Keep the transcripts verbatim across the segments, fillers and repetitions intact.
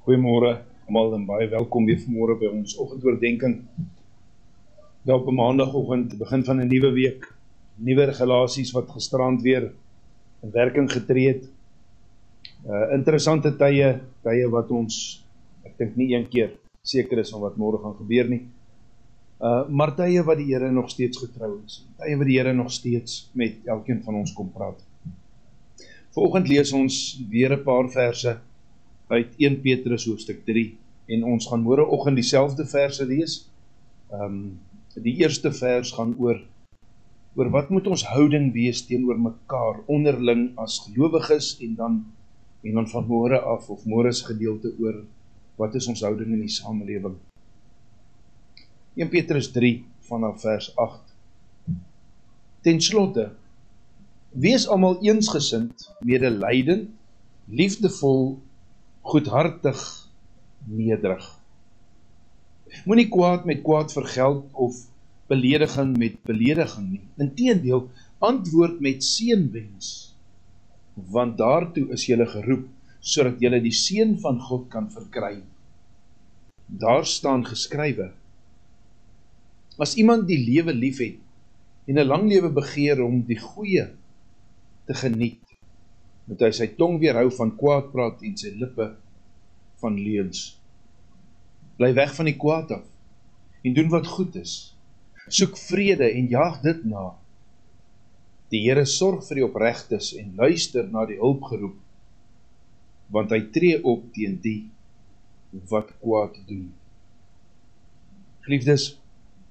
Goeiemôre almal en baie welkom weer vanmôre by ons oggendoordenkings. Daar op 'n maandagooggend, begin van 'n nuwe week, nuwe regulasies wat gisterand weer in werking getree het. Uh, interessante tye, tye wat ons, ek dink nie een keer seker is van wat môre gaan gebeur nie. Uh, maar tye wat die Here nog steeds getrou is. Tye wat die Here nog steeds met elkeen van ons kom praat. Vanoggend lees ons weer 'n paar verse uit Eerste Petrus hoofstuk drie, en ons gaan môreoggend dieselfde verse lees. Um, die eerste vers gaan oor, oor wat moet ons houding wees teenoor mekaar, onderling as gelowiges, en dan, en dan van môre af, of môre se gedeelte oor, wat is ons houding in die samelewing. Eerste Petrus drie, vanaf vers agt. Ten slotte, wees almal eensgesind, medelydend, liefdevol, goedhartig, nederig. Moenie kwaad met kwaad vergeld of belediging met belediging nie. Inteendeel, antwoord met seënwens, want daartoe is julle geroep, sodat julle die seën van God kan verkry. Daar staan geskrywe: as iemand die lewe liefhet en 'n lang lewe begeer om die goeie te geniet, moet hy sy tong weerhou van kwaadpraat en sy lippe van leuns. Bly weg van die kwaad af en doen wat goed is. Soek vrede en jaag dit na. Die Here sorg vir die opregtes en luister na die hulpgeroep, want hy tree op teen die wat kwaad doen. Geliefdes,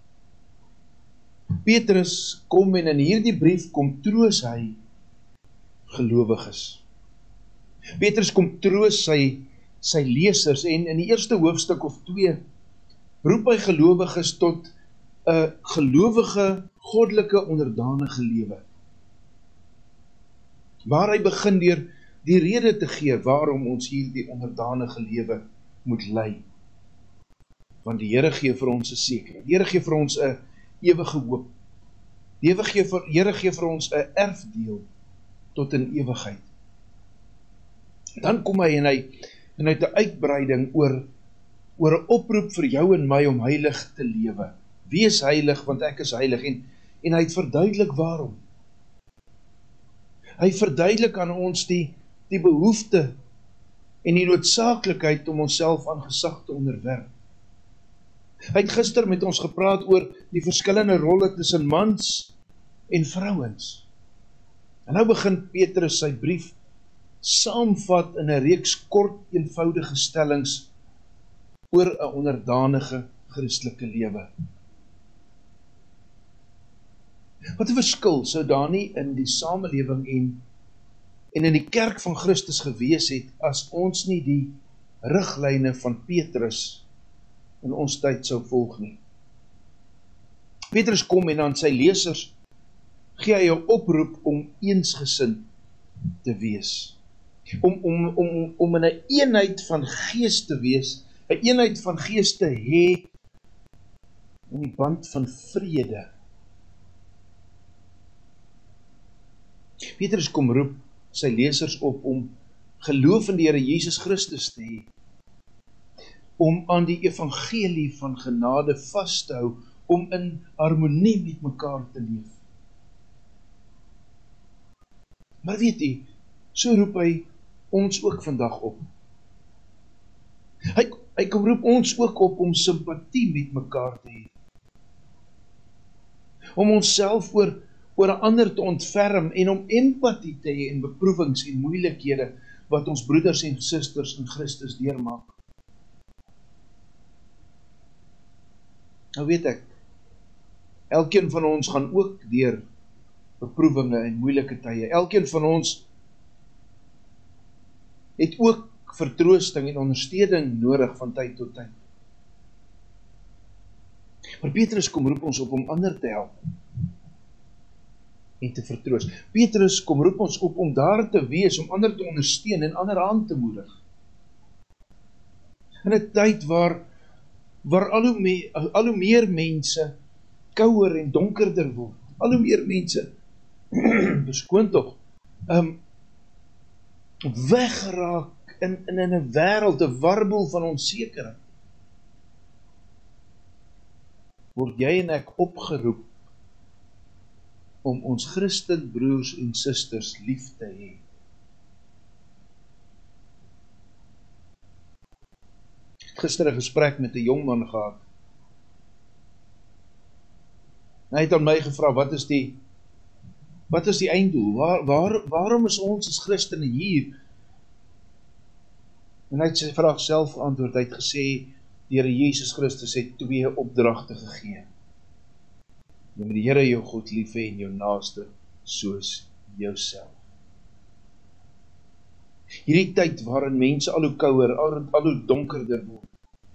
Petrus kom en in hierdie brief kom troos hy gelowiges. Petrus kom troos sy, sy lesers, en in die eerste hoofstuk of twee roep hy gelowiges tot 'n gelowige, goddelike, onderdanige lewe. Waar hy begin deur die rede te gee waarom ons hierdie onderdanige lewe moet lei. Want die Here gee vir ons 'n sekerheid. Die Here gee vir ons 'n ewige hoop. Die Here gee vir, Here gee vir ons 'n erfdeel tot in ewigheid. Dan kom hy en hy en hy het 'n uitbreiding oor oor 'n oproep vir jou en my om heilig te lewe. Wees heilig, want ek is heilig, en en hy het verduidelik waarom. Hy verduidelik aan ons die die behoefte en die noodsaaklikheid om onsself aan gesag te onderwerp. Hy het gister met ons gepraat oor die verskillende rolle tussen mans en vrouens. En nou begin Petrus sy brief saamvat in 'n reeks kort, eenvoudige stellings oor 'n onderdanige Christelike lewe. Wat 'n verskil sou daar nie in die samelewing en, en in die kerk van Christus gewees het, as ons nie die riglyne van Petrus in ons tyd sou volg nie. Petrus kom en aan sy lesers gee hy 'n oproep om eensgesind te wees. Om, om, om, om in 'n eenheid van gees te wees, 'n eenheid van gees te hê in die band van vrede. Petrus kom roep sy lesers op om geloof in die Here Jesus Christus te hê, om aan die evangelie van genade vas te hou, om in harmonie met mekaar te leef. Maar weet jy, so roep hy ons ook vandag op. Hy, hy kom roep ons ook op om simpatie met mekaar te hê. Om onsself oor, oor 'n ander te ontferm en om empatie te hê in beproewings en moeilikhede wat ons broeders en susters in Christus deurmaak. Nou weet ek, elkeen van ons gaan ook deur beproewinge en moeilike tye. Elkeen van ons het ook vertroosting en ondersteuning nodig van tyd tot tyd. Maar Petrus kom roep ons op om ander te help en te vertroos. Petrus kom roep ons op om daar te wees, om ander te ondersteun en ander aan te moedig. In 'n tyd waar, waar al hoe, me, al hoe meer mense kouer en donkerder word, al hoe meer mense, beskoon tog, um, weggeraak in, in, in 'n wêreld, 'n warboel van onsekerheid, word jy en ek opgeroep om ons Christen broers en susters lief te hê. Ek het gister 'n gesprek met 'n jong man gehad. Hy het aan my gevra, wat is die wat is die einddoel? Waar, waar, waarom is ons as Christene hier? En hy het sy vraag self geantwoord. Hy het gesê, die Here Jesus Christus het twee opdragte gegee. Jy moet die Here jou God lief hê en jou naaste soos jouself. Hierdie tyd waarin mense al hoe kouer, al, al hoe donkerder word,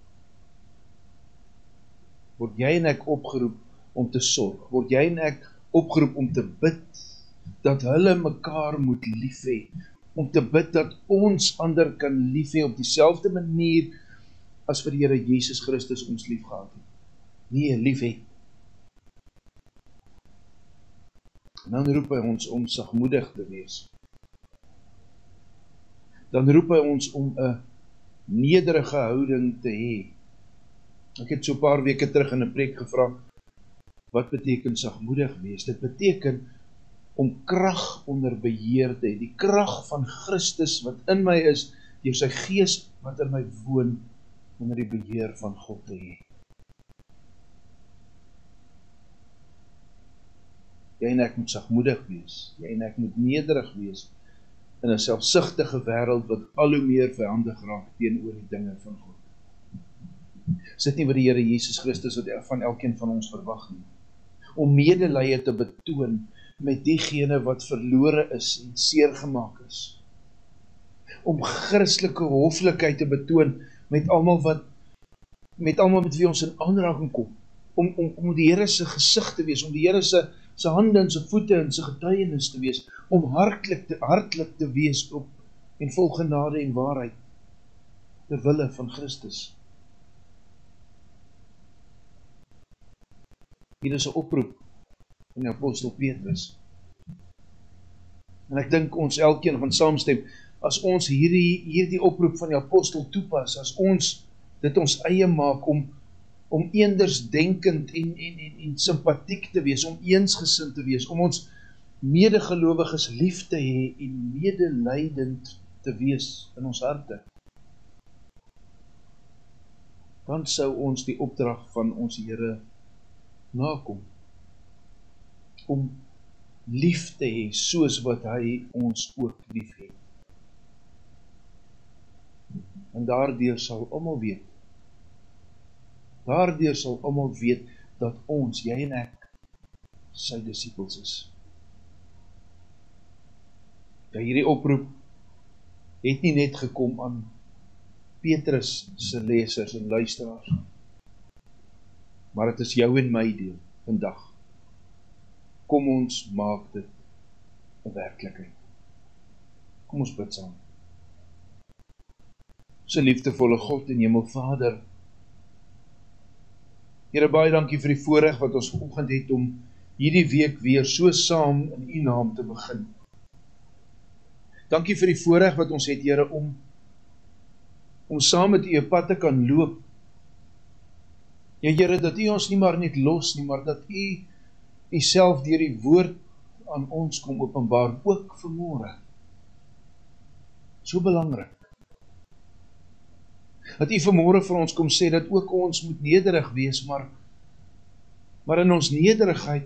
word jy en ek opgeroep om te sorg, word jy en ek opgeroep om te bid, dat hulle mekaar moet lief hê, om te bid dat ons ander kan lief hê op dieselfde manier as vir die Here Jesus Christus ons lief gehad het. Nee, lief hê. En dan roep hy ons om sagmoedig te wees. Dan roep hy ons om 'n nederige houding te hê. Ek het so 'n paar weke terug in 'n preek gevra, wat beteken sagmoedig wees? Dit beteken om krag onder beheer te hê, die krag van Christus wat in my is, deur sy Gees wat in my woon, onder die beheer van God te hê. Jy en ek moet sagmoedig wees, jy en ek moet nederig wees, in 'n selfsugtige wêreld wat al hoe meer vyandig raak teenoor die dinge van God. Is dit nie wat die Here Jesus Christus wat van elkeen van ons verwag nie? Om medelee te betoon met diegene wat verlore is en seergemaak is. Om Christelike hoflikheid te betoon met almal wat met almal met wie ons in aanraking kom. Om om om die Here se gesig te wees, om die Here se se hande en se voete en se getuienis te wees, om hartlik te hartlik te wees op en vol genade en waarheid ter wille van Christus. Hier is 'n oproep van die apostel Petrus. En ek dink ons elkeen gaan saamstem, as ons hierdie, hierdie oproep van die apostel toepas, as ons dit ons eie maak om, om eendersdenkend en, en, en, en sympathiek te wees, om eensgesind te wees, om ons medegelowiges lief te hê en medelydend te wees in ons harte, dan sou ons die opdrag van ons Here nakom, om lief te hê soos wat hy ons ook lief het. En daardeur sal almal weet, daardeur sal almal weet, dat ons, jy en ek, sy disippels is. Ja, hierdie oproep het nie net gekom aan Petrus se lesers en luisteraars, maar het is jou en my deel, vandag. Kom ons maak dit 'n werklikheid. Kom ons bid saam. Ons liefdevolle God en Hemelvader, Here, baie dankie vir die voorreg wat ons vanoggend het om hierdie week weer so saam in U naam te begin. Dankie vir die voorreg wat ons het, Here, om om saam met U 'n pad te kan loop. Ja, Here, dat U ons nie maar net los nie, maar dat U U self deur die woord aan ons kom openbaar, ook vanmôre. So belangrik. Dat U vanmôre vir ons kom sê, dat ook ons moet nederig wees, maar, maar in ons nederigheid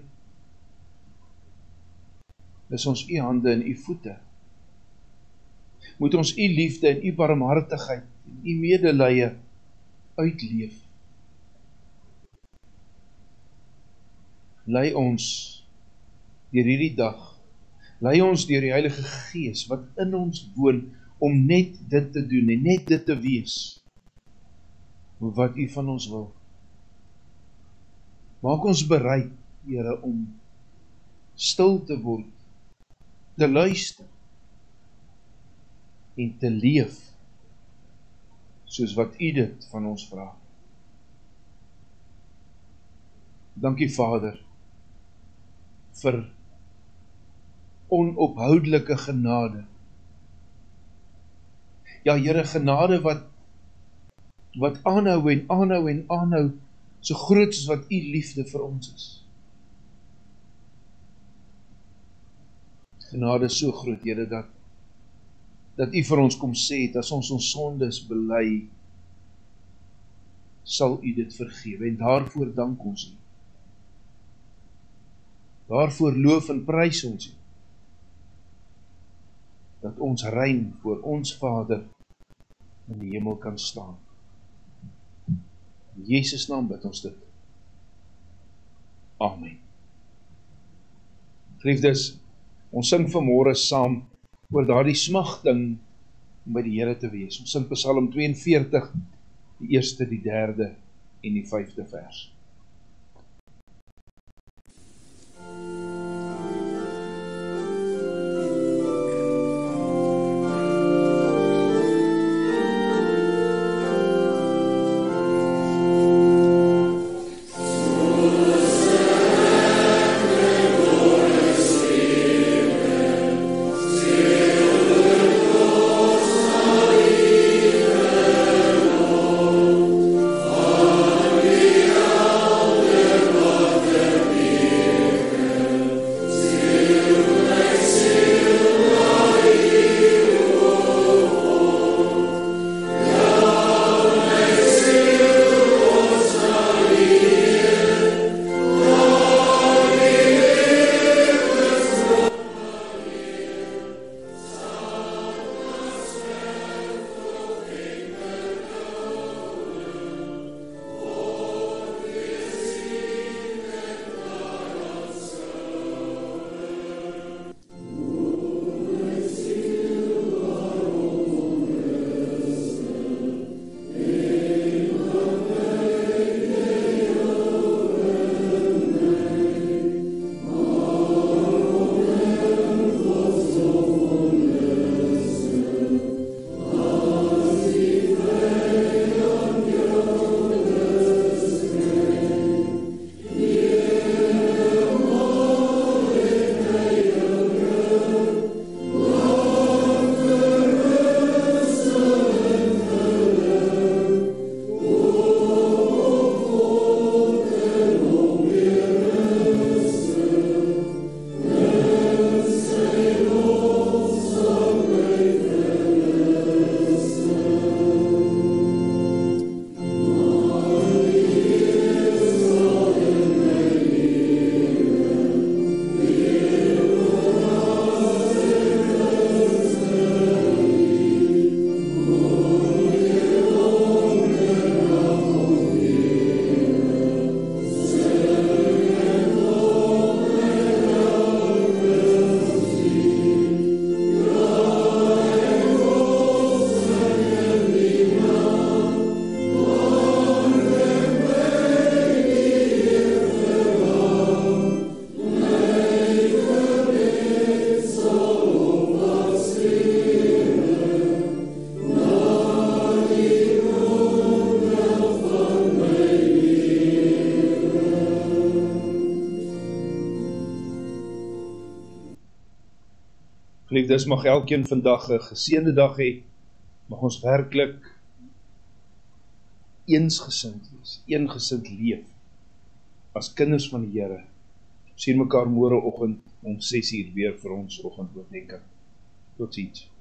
is ons U hande en U voete. Moet ons U liefde en U barmhartigheid en U medelee uitleef. Lei ons deur hierdie dag, lei ons deur die Heilige Gees wat in ons woon, om net dit te doen en net dit te wees, wat U van ons wil. Maak ons bereid, Here, om stil te word, te luister en te leef, soos wat U dit van ons vra. Dankie, Vader, vir onophoudelike genade Ja, Here, genade wat, wat aanhou en aanhou en aanhou, so groot as wat U liefde vir ons is. Genade is so groot, Here, dat, dat U vir ons kom sê, dat as ons ons sondes bely, sal U dit vergewe, en daarvoor dank ons U. Daarvoor loof en prys ons U. Dat ons rein voor ons Vader in die hemel kan staan. In Jesus naam bid ons dit. Amen. Geliefdes, ons sing vanmôre saam oor daardie smagting om by die Here te wees. Ons sing Psalm twee en veertig, die eerste, die derde en die vyfde vers. Geliefdes, mag elkeen vandag 'n geseënde dag hê. Mag ons werklik eensgesind wees, eengesind leef as kinders van die Here. Ons sien mekaar môreoggend om ses uur weer vir ons oggendoordenkings. Totsiens.